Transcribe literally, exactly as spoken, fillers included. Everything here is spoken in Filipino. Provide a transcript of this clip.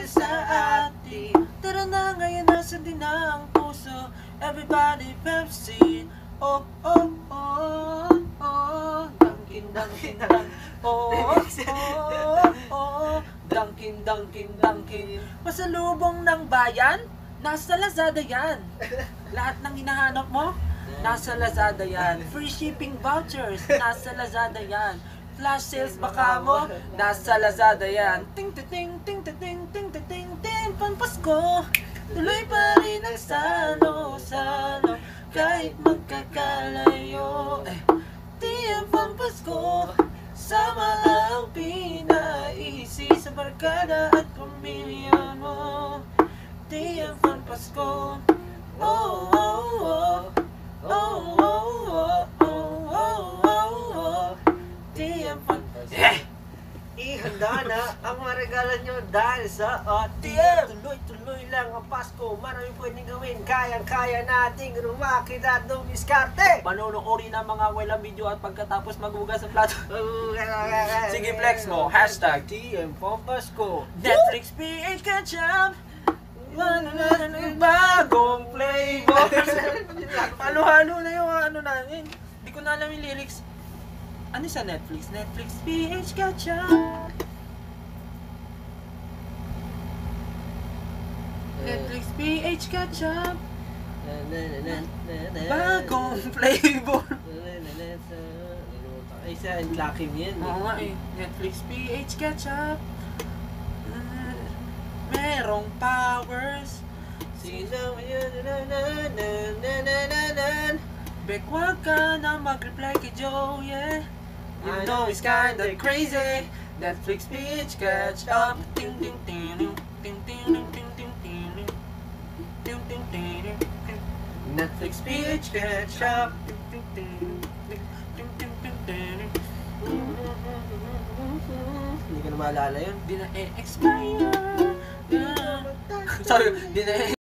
sa atin. Tara na ngayon, nasa din ang puso. Everybody Pepsi. Oh, oh, oh, oh. Dunkin, Dunkin, Dunkin. Oh, oh, oh, oh. Dunkin, Dunkin, Dunkin. Pasalubong ng bayan, nasa Lazada yan. Lahat ng hinahanap mo, nasa Lazada yan. Free shipping vouchers, nasa Lazada yan. Flash sales baka mo, nasa Lazada yan. Ting ting ting ting ting ting ting ting ting ting. Pampasko, tuloy pa rin ang salo-salo kahit magkakalayo. Eh, di ang pampasko, sama ang pinaisi sa barkada at pamilya mo. Di ang pampasko. Oh, oh, oh. Oh, oh, oh, oh, oh, oh, oh. Di ang pampasko. Eh! Ihanda na ang mga regalo nyo dahil sa O T M. Tuloy-tuloy lang ang Pasko. Maraming pwedeng gawin. Kayang-kaya nating rumakit at dumiskarte. Panonoori ng mga walang video at pagkatapos maghugas sa plato. Sige, flex mo. Hashtag T M for Pasko. Netflix P H Ketchup. Bagong flavor. Halo-halo na yung ano namin. Hindi ko na alam yung lyrics. Ano sa Netflix? Netflix P H Ketchup. Netflix P H Ketchup. Bagong flavor. Ay, sa Lucky Me yan. Oo nga eh. Netflix P H Ketchup. Mm, merong powers. Sino yun? Bek, wag ka na mag-reply kay Joe, yeah. You know it's kinda crazy. Netflix P H Ketchup. Ting ting ting ting ting ting ting ting ting ting ting ting ting. Netflix P H Ketchup. Ting ting ting ting ting ting ting ting. Hindi ko na maalala yun. Di na e-expire. Sorry, di na